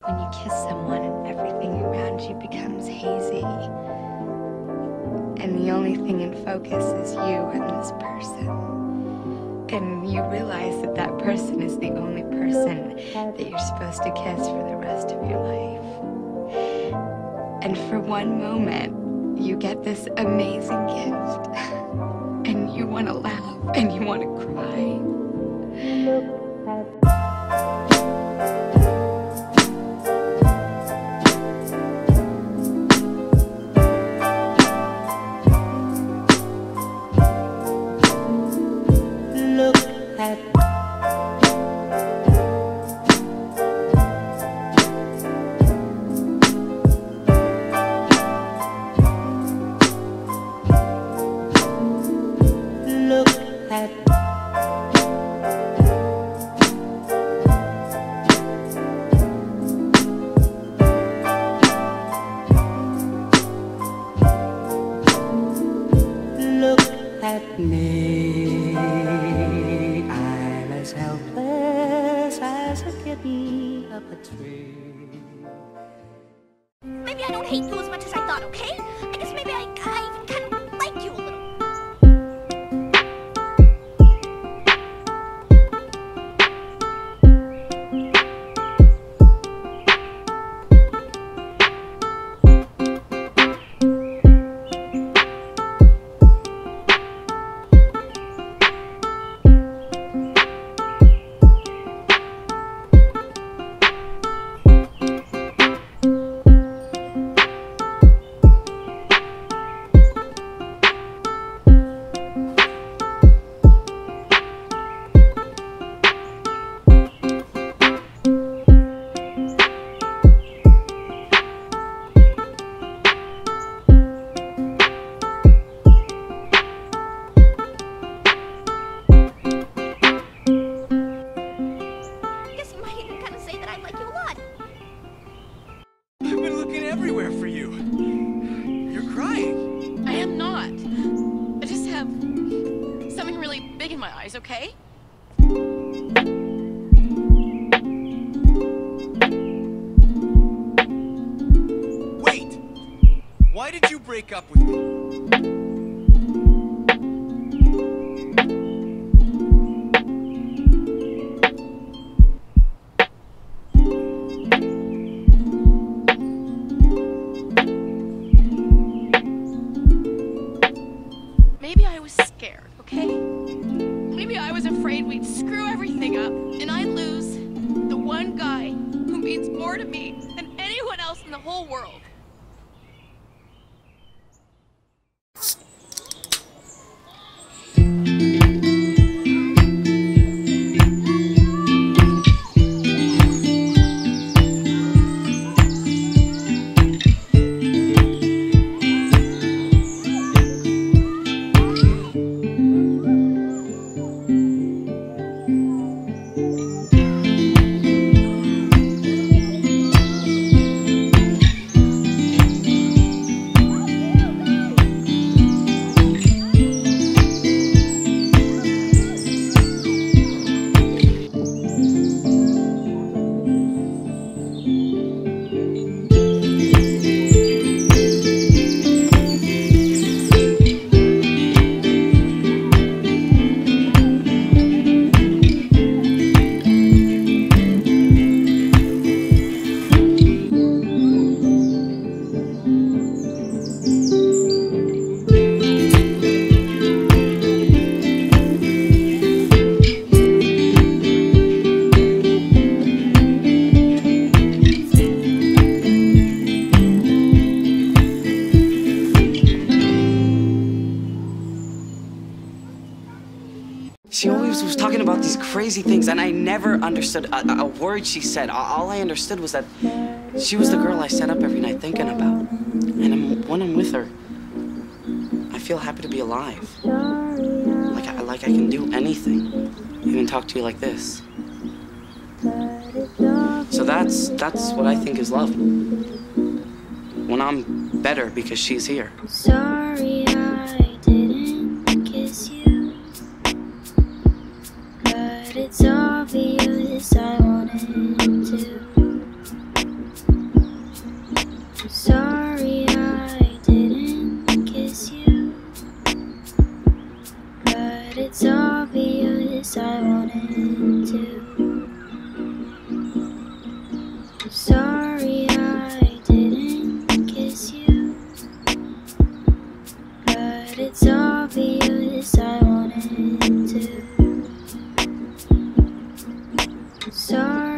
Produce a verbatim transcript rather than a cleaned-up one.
When you kiss someone and everything around you becomes hazy, and the only thing in focus is you and this person, and you realize that that person is the only person that you're supposed to kiss for the rest of your life. And for one moment, you get this amazing gift, and you want to laugh, and you want to cry. At me, I'm as helpless as a kitten up a tree. Maybe I don't hate you as much as I thought, okay? I guess maybe I, I even kind of like you a little. Everywhere for you. You're crying. I am not. I just have something really big in my eyes, okay? Wait! Why did you break up with me? Maybe I was scared, okay? Maybe I was afraid we'd screw everything up and I'd lose the one guy who means more to me than anyone else in the whole world. She always was talking about these crazy things, and I never understood a, a word she said. All I understood was that she was the girl I sat up every night thinking about. And I'm, when I'm with her, I feel happy to be alive. Like I, like I can do anything, even talk to you like this. So that's, that's what I think is love. When I'm better because she's here. Sorry I didn't kiss you, but it's obvious I wanted to. but it's obvious I wanted to. Sorry I didn't kiss you, but it's obvious I wanted to. Sorry